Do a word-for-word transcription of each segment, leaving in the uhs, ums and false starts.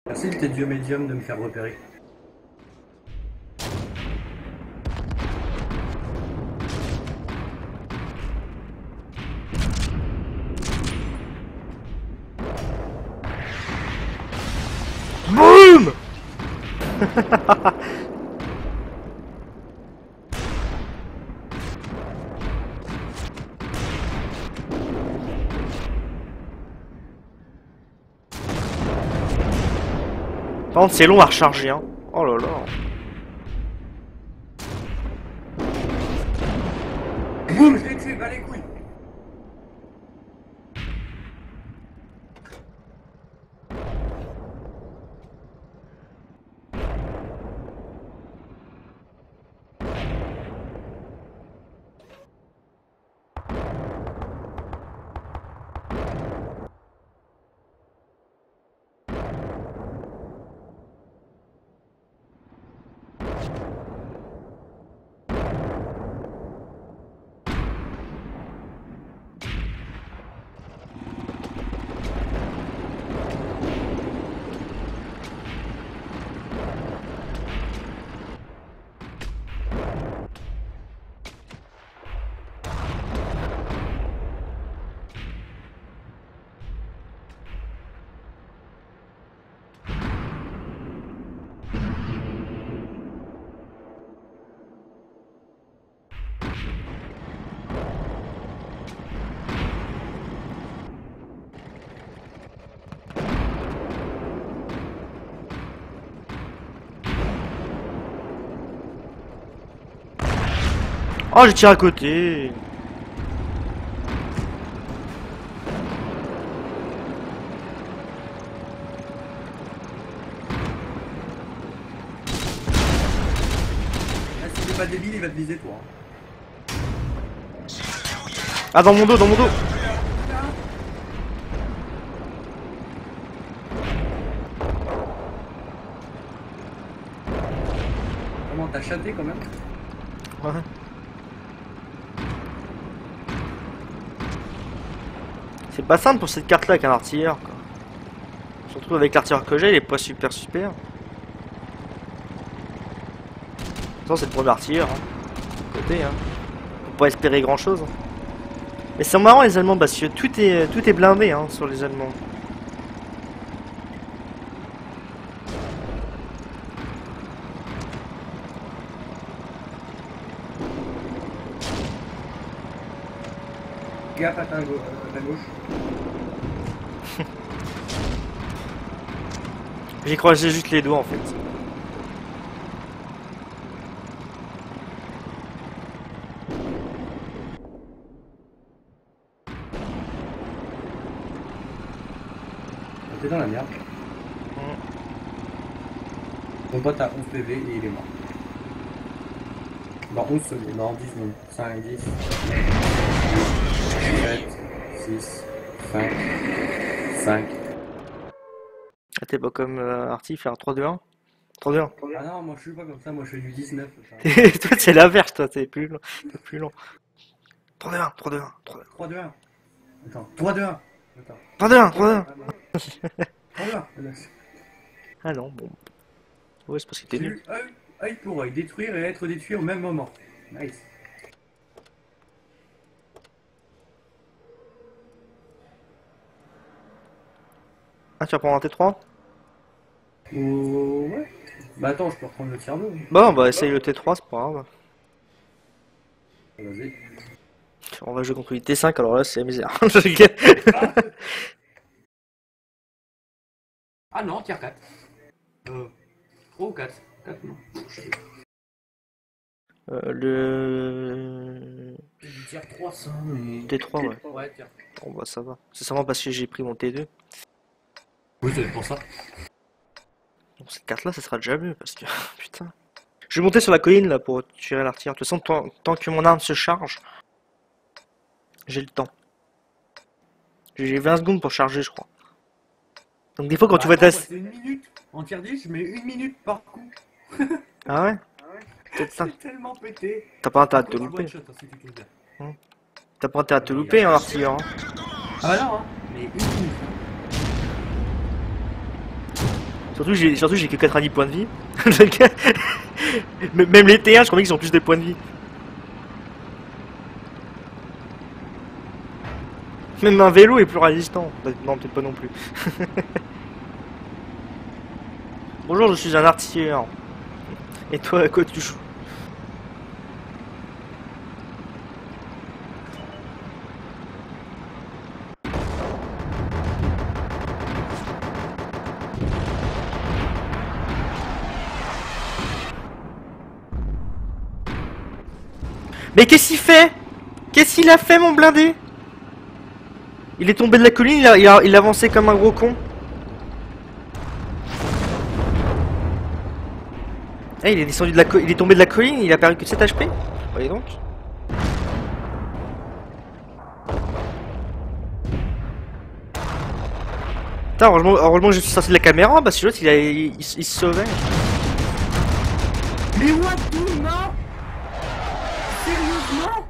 Merci de tes dieux médiums de me faire repérer. Boum. Par contre, c'est long à recharger, hein. Oh là là. Boum, je l'ai tué, bas les couilles. Oh, j'ai tiré à côté. Ah, si t'es pas débile, il va te viser toi. Ah, dans mon dos, dans mon dos. Comment t'as chaté quand même? Ouais. C'est pas simple pour cette carte là avec un artilleur quoi. Surtout avec l'artilleur que j'ai, il est pas super super. Ça c'est le premier artilleur. Hein. Côté hein. Faut pas espérer grand chose. Mais c'est marrant les Allemands parce que tout est tout est blindé hein, sur les Allemands. Gaffe à ta, go à ta gauche. J'ai croisé juste les doigts en fait. T'es dans la merde. Ton pote a onze P V et il est mort. Dans onze secondes, dans dix secondes. cinq, dix, sept, six, cinq, cinq. Ah, t'es pas comme euh, Arty, faire trois deux un trois deux un. Ah non, moi je suis pas comme ça, moi je fais du dix-neuf. Toi c'est l'inverse, toi t'es plus long. T'es plus long. trois deux un, trois deux un, trois deux un. Attends, trois deux un. Attends. trois deux un, trois deux un. trois deux un. Ah non, bon. Ouais, c'est parce que t'es nul. Œil, œil pour œil, détruire et être détruit au même moment. Nice. Ah, tu vas prendre un T trois? Oh, ouais. Bah attends, je peux reprendre le tir deux. Bah, on va essayer le T trois, c'est pas grave. Vas-y. On va jouer contre une T cinq, alors là, c'est la misère. Ah, ah non, tir quatre. Euh, trois ou quatre? quatre non. euh, le... Tir trois cents. Mais... T trois, ouais. Ouais, tir. Bon, bah, ça va. C'est seulement parce que j'ai pris mon T deux. Oui, c'est pour ça. Donc, cette carte-là, ça sera déjà mieux, parce que... Putain. Je vais monter sur la colline, là, pour tirer l'artilleur. De toute façon, tant, tant que mon arme se charge, j'ai le temps. J'ai vingt secondes pour charger, je crois. Donc des fois quand bah, tu vas attends, tester... c'est une minute. En tir dix, je mets une minute par coup. Ah ouais? Peut-être ça. C'est tellement pété. T'as pas intérêt à te Contre, louper. one shot, hein, c'est quelque chose de- Hum. T'as pas intérêt à te louper, hein, artilleur. Hein. Ah bah non, hein. Mais une minute. De toute Surtout j'ai surtout j'ai que quatre-vingt-dix points de vie. Donc, m- même les T un, je crois qu'ils ont plus de points de vie. Même un vélo est plus résistant. Non, peut-être pas non plus. Bonjour, je suis un artilleur. Et toi, à quoi tu joues? Mais qu'est-ce qu'il fait? Qu'est-ce qu'il a fait, mon blindé? Il est tombé de la colline, il a, il a, il a avancé comme un gros con. Eh, il est descendu de la co- il est tombé de la colline, il a perdu que sept H P. Voyez donc. Putain, heureusement, heureusement que je suis sorti de la caméra, parce que l'autre il, a- il, il- il se sauvait. Mais what the non? Sérieusement?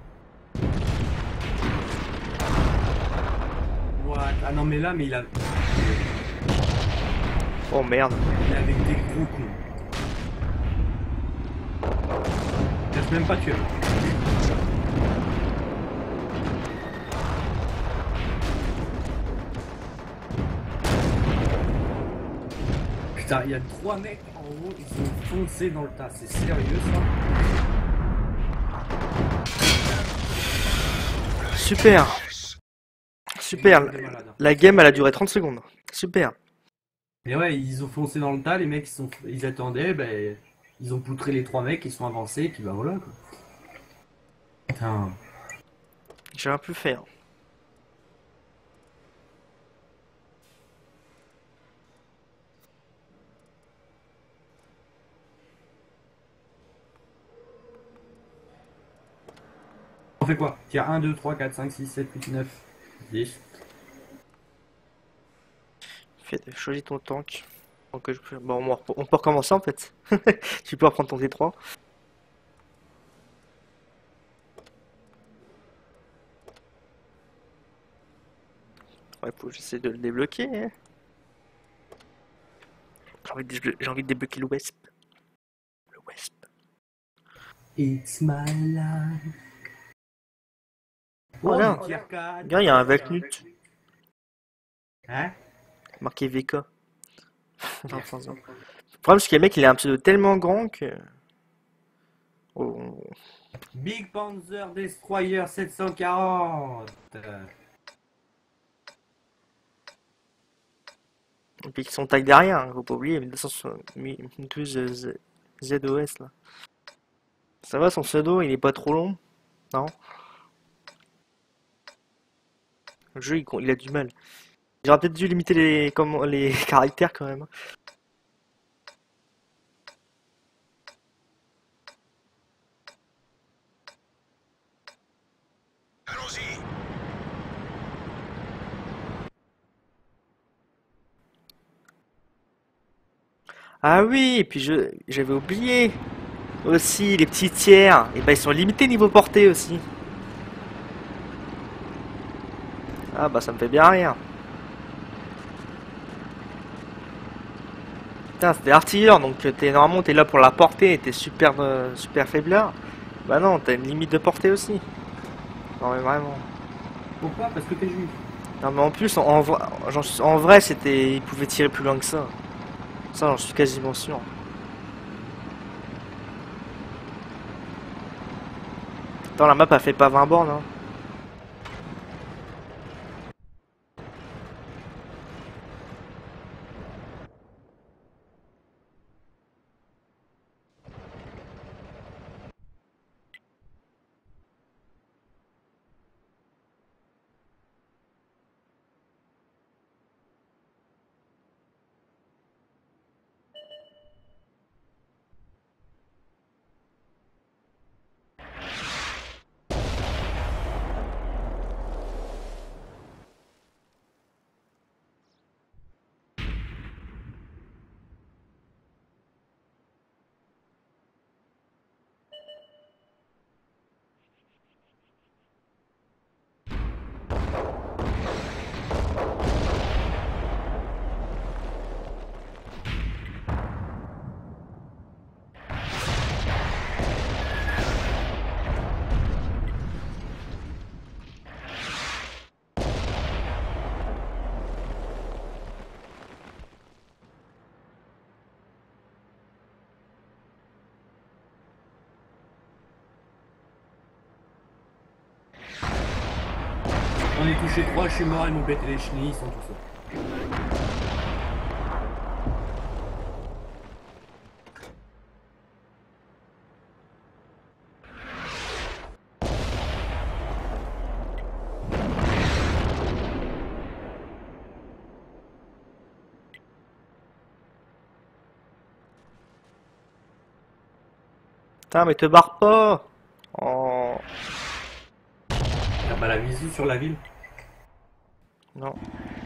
What? Ah non mais là, mais il a... Oh merde. Il est avec des gros cons. Il laisse même pas tuer. Putain, il y a trois mecs en haut, ils ont foncé dans le tas. C'est sérieux ça? Super. Super. Des malades, hein. La game elle a duré trente secondes. Super. Mais ouais, ils ont foncé dans le tas, les mecs ils, sont... ils attendaient, ben, ils ont poutré les trois mecs, ils sont avancés, et puis bah voilà quoi. Putain. J'ai rien pu faire. On fait quoi? Tiens, un, deux, trois, quatre, cinq, six, sept, huit, neuf, dix. Fais, choisis ton tank. Donc, je peux... Bon, on, on peut recommencer en fait. Tu peux reprendre ton T trois. Ouais, faut que j'essaie de le débloquer. Hein. J'ai envie, de... j'ai envie de débloquer le Wesp. Le Wesp. It's my life. Oh, regarde. du tier quatre. Regarde, il y a un Vacnut. Hein? Marqué V K. vingt-cinq ans. Le problème, c'est que le mec, il a un pseudo tellement grand que... Oh. Big Panzer Destroyer sept cent quarante. Et puis, son tag derrière, hein, faut pas oublier, mille deux cents douze Z O S, là. Ça va, son pseudo, il est pas trop long? Non? Le jeu, il, il a du mal. J'aurais peut-être dû limiter les, comment, les caractères, quand même. Allons-y. Ah oui, et puis je j'avais oublié aussi les petits tiers. Et ben ils sont limités niveau portée aussi. Ah bah ça me fait bien rire. Putain, c'était artilleur, donc t'es normalement t'es là pour la portée et t'es super euh, super faiblard. Bah non, t'as une limite de portée aussi. Non mais vraiment. Pourquoi? Parce que t'es juif. Non mais en plus en, en, vrai- j'en suis- en vrai c'était. Ils pouvaient tirer plus loin que ça. Ça j'en suis quasiment sûr. Attends, la map a fait pas vingt bornes hein. J'en ai touché trois, je suis mort, ils m'ont pété les chenilles, ils sont tous seuls. Putain, mais te barre pas! Oh, T'as pas la visu sur la ville? non.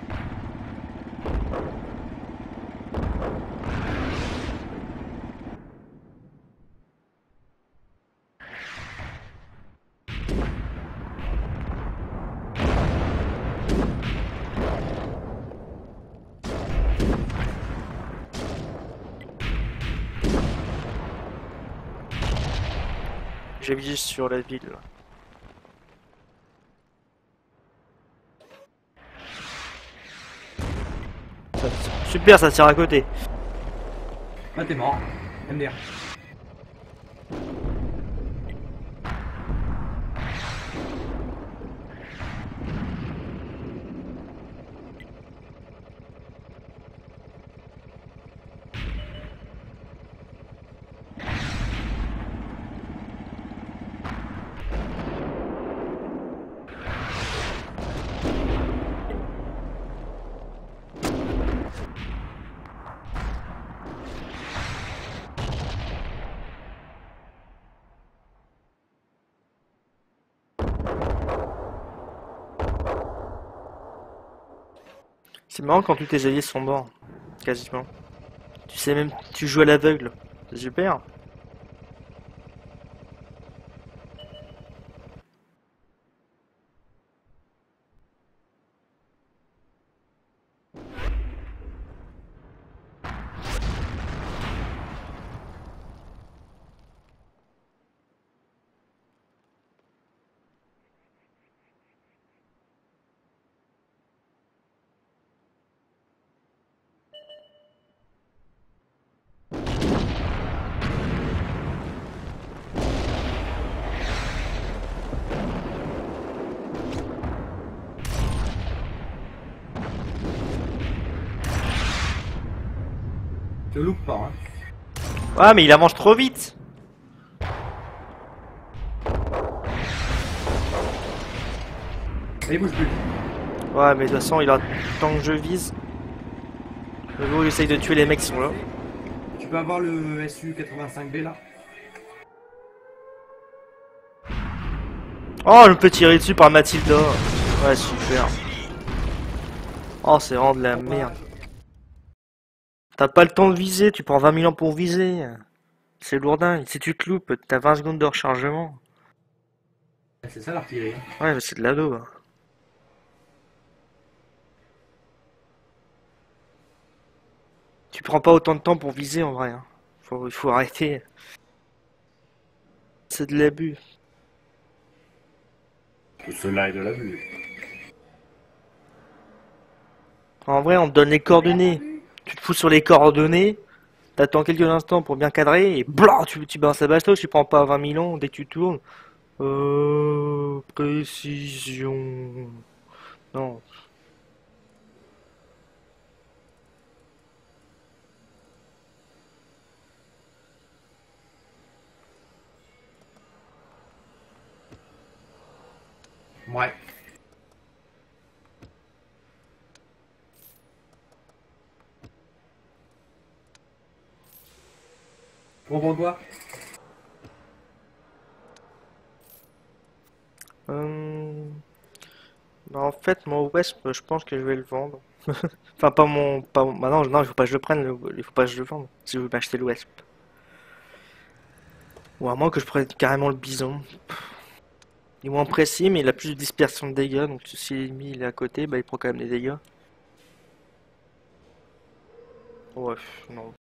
J'ai visé sur la ville. Ça- Super, ça tire à côté. Ah, t'es mort. M D R. C'est marrant quand tous tes alliés sont morts. Quasiment. Tu sais même, tu joues à l'aveugle. C'est super. Je loupe pas, hein. Ouais, mais il avance trop vite. Et il bouge plus. Ouais, mais de toute façon, il a tant que je vise. Le jour où j'essaye de tuer les mecs qui sont là. Tu peux avoir le S U quatre-vingt-cinq B là? Oh, je me fais tirer dessus par Mathilda. Ouais, super. Oh, c'est vraiment de la merde. T'as pas le temps de viser, tu prends vingt mille ans pour viser. C'est lourdin. Si tu te loupes, t'as vingt secondes de rechargement. C'est ça l'artillerie. Ouais, mais c'est de l'ado. Hein. Tu prends pas autant de temps pour viser en vrai. Hein. Faut, il faut arrêter. C'est de l'abus. Cela est de la vue. En vrai, on te donne les coordonnées. Tu te fous sur les coordonnées. T'attends quelques instants pour bien cadrer et blah, tu, tu balances la bastos, tu prends pas vingt mille ans dès que tu tournes. Euh, précision. Non. Ouais. Comprends quoi? Euh... Bah, en fait, mon Wesp, je pense que je vais le vendre. Enfin, pas mon. Pas mon... Bah non, non, il faut pas que je le prenne, le- il faut pas que je le vende. Si je veux m'acheter le Wesp. Ou à moins que je prenne carrément le bison. Il est moins précis, mais il a plus de dispersion de dégâts. Donc si l'ennemi il est à côté, bah il prend quand même des dégâts. Ouais, non.